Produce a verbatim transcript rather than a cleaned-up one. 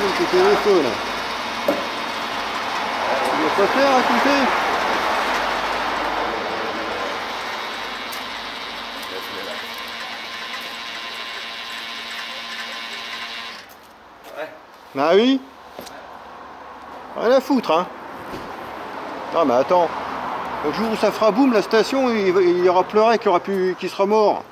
Maxime qui téléphone. Il est pas clair à écouter. Ouais. Bah oui. Rien à foutre, hein. Non mais attends. Le jour où ça fera boum, la station, il, il y aura pleuré qu'il aura pu, qu'il sera mort.